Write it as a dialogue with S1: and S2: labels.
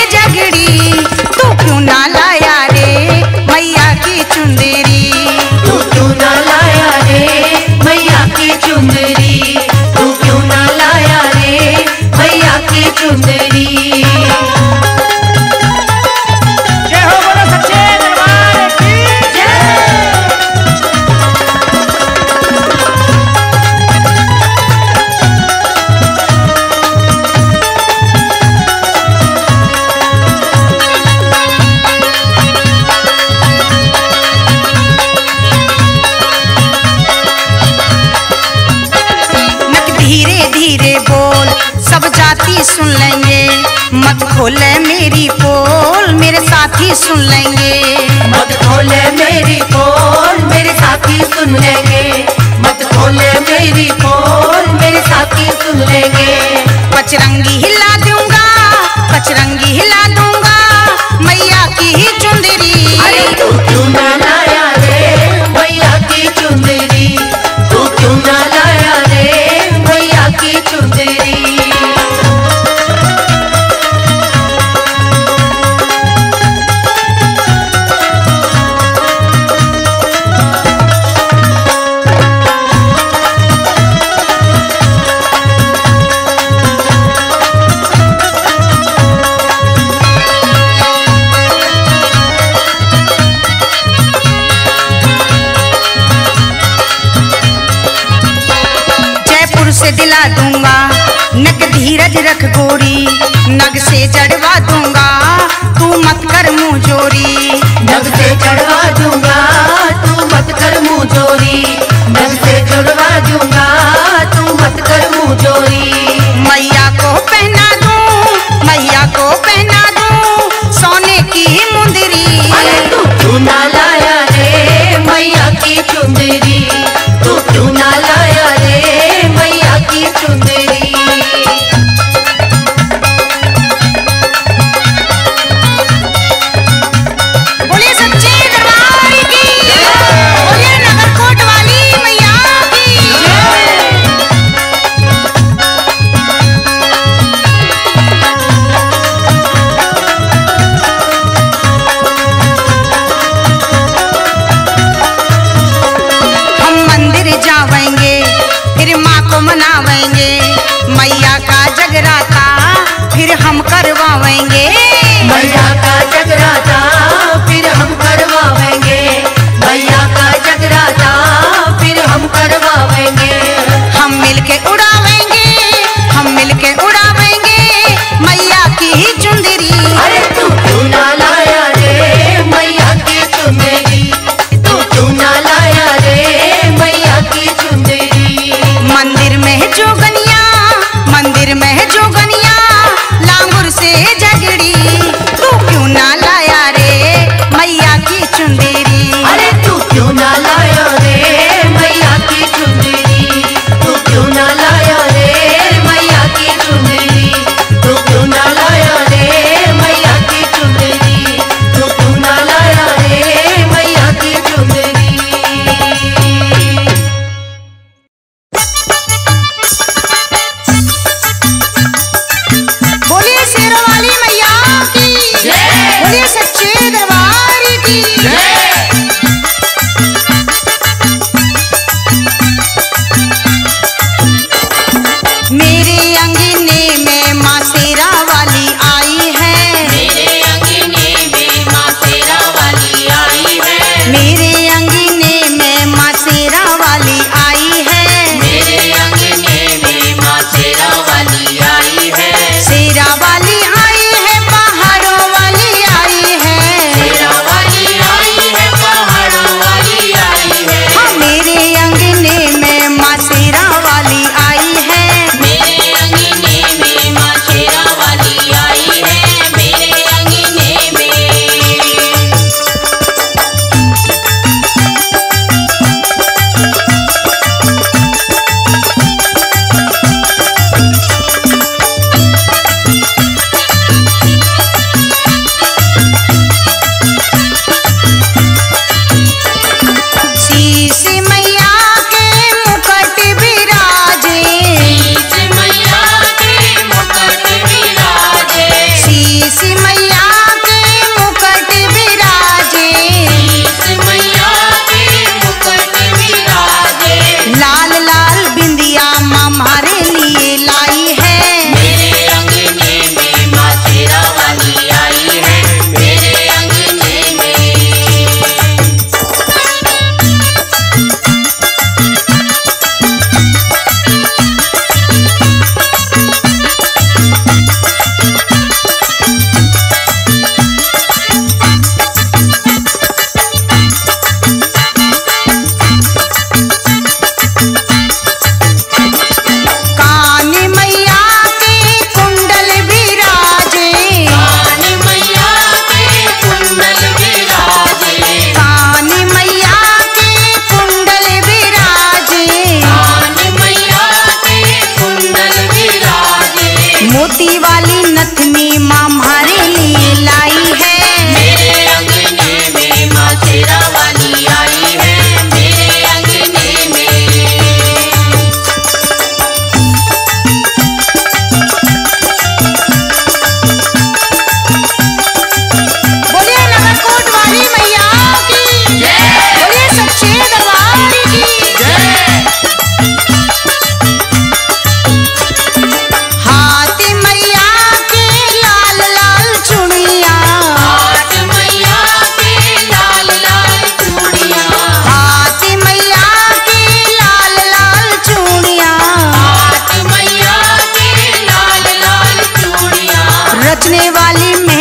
S1: झगड़ी, तू क्यों ना लाया रे मैया की चुंदरी।
S2: तू क्यों ना लाया रे मैया की चुंदरी, तू क्यों ना लाया रे मैया की चुंदरी।
S3: जय हो बोलो सच्चे दरबार की
S1: धीरे धीरे बोल सब जाति सुन लेंगे, मत खोले मेरी पोल मेरे साथी सुन लेंगे।
S2: मत खोले मेरी पोल मेरे साथी सुन लेंगे, मत खोले मेरी पोल मेरे साथी सुन लेंगे।
S1: पचरंगी हिला दूंगा, पचरंगी हिला दूंगा मैया की ही चुंदरी।
S2: अरे तू क्यों ना लाया रे मैया की चुंदरी, तू क्यों ना लाया रे मैया की चुंदरी।
S1: जयपुर से दिला दूंगा नक धीरज रख गोरी, नग से जड़वा दूंगा तू मत कर मुंह जोरी।
S2: नग से चढ़वा दूंगा तू मत कर मुंह जोरी, नग से चढ़वा दूंगा तू मत कर मुंह जोरी।
S1: मैया को पहना दूं, मैया को पहना दूं सोने की मुंदरी।
S2: अरे तू क्यों ना लाया रे मैया की चुंदरी, तू क्यों ना लाया रे मैया की चुंदरी।
S1: बोलिए सच्चे दरबार की, बोलिए नगर कोट वाली